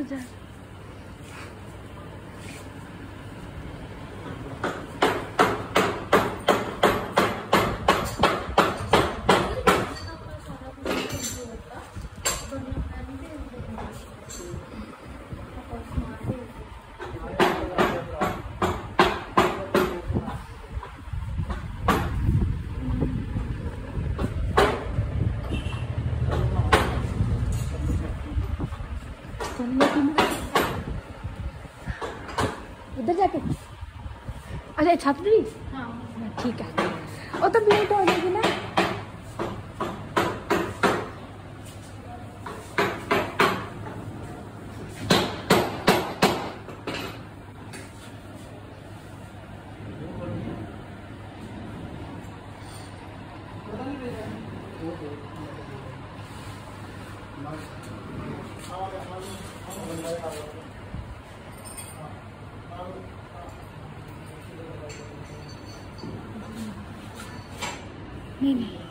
जा। उधर जाके अच्छा छत भी। हाँ ठीक है, वो तो लेट हो जाएगी ना। नहीं